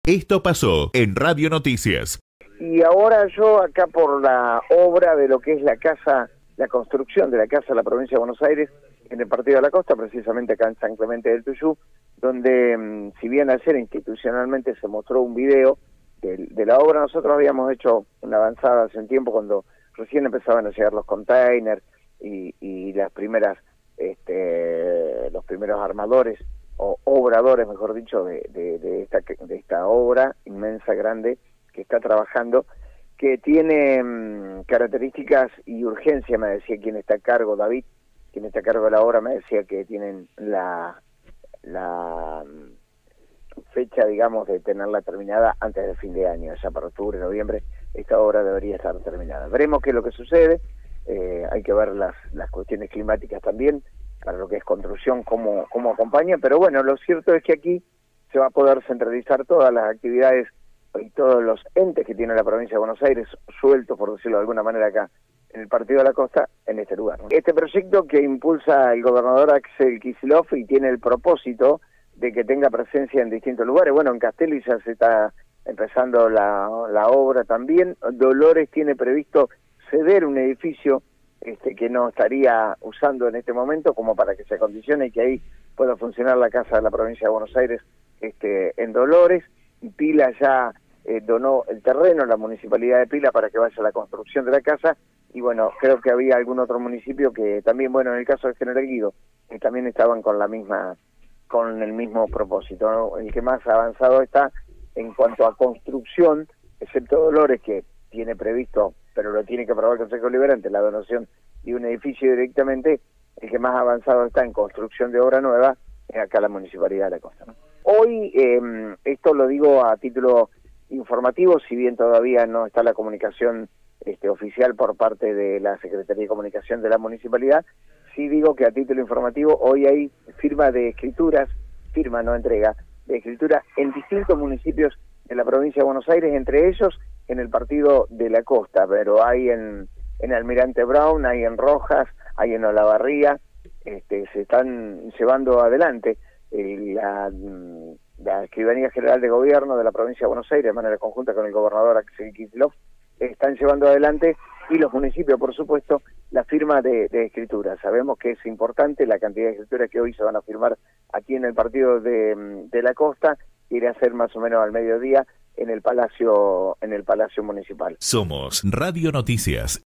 Esto pasó en Radio Noticias. Y ahora yo acá por la obra de lo que es la casa, la construcción de la casa de la provincia de Buenos Aires, en el Partido de la Costa, precisamente acá en San Clemente del Tuyú, donde si bien ayer institucionalmente se mostró un video de la obra, nosotros habíamos hecho una avanzada hace un tiempo cuando recién empezaban a llegar los containers y las primeras, los primeros armadores o obradores, mejor dicho, de esta obra inmensa, grande, que está trabajando, que tiene características y urgencia, me decía quien está a cargo, David, quien está a cargo de la obra, me decía que tienen la fecha, digamos, de tenerla terminada antes del fin de año, ya para octubre, noviembre, esta obra debería estar terminada. Veremos qué es lo que sucede, hay que ver las cuestiones climáticas también, para lo que es construcción, cómo acompaña, pero bueno, lo cierto es que aquí se va a poder centralizar todas las actividades y todos los entes que tiene la provincia de Buenos Aires, sueltos, por decirlo de alguna manera, acá en el Partido de la Costa, en este lugar. Este proyecto que impulsa el gobernador Axel Kicillof y tiene el propósito de que tenga presencia en distintos lugares. Bueno, en Castelli ya se está empezando la obra también. Dolores tiene previsto ceder un edificio que no estaría usando en este momento, como para que se acondicione y que ahí pueda funcionar la Casa de la Provincia de Buenos Aires en Dolores. Y Pila ya donó el terreno, la Municipalidad de Pila, para que vaya a la construcción de la casa. Y bueno, creo que había algún otro municipio que también, bueno, en el caso de General Guido, que también estaban con el mismo propósito, ¿no? El que más avanzado está en cuanto a construcción, excepto Dolores, que tiene previsto, pero lo tiene que aprobar el Consejo Deliberante, la donación de un edificio directamente. El que más avanzado está en construcción de obra nueva es acá la Municipalidad de la Costa, ¿no? Hoy, esto lo digo a título informativo, si bien todavía no está la comunicación oficial por parte de la Secretaría de Comunicación de la Municipalidad, sí digo que a título informativo hoy hay firma de escrituras, firma, no entrega, de escritura en distintos municipios de la provincia de Buenos Aires, entre ellos en el Partido de la Costa, pero hay en Almirante Brown, hay en Rojas, hay en Olavarría, se están llevando adelante la Escribanía General de Gobierno de la provincia de Buenos Aires, de manera conjunta con el gobernador Axel Kicillof, están llevando adelante, y los municipios, por supuesto, la firma de escrituras. Sabemos que es importante la cantidad de escrituras que hoy se van a firmar aquí en el Partido de la Costa, irá a ser más o menos al mediodía en el Palacio Municipal. Somos Radio Noticias.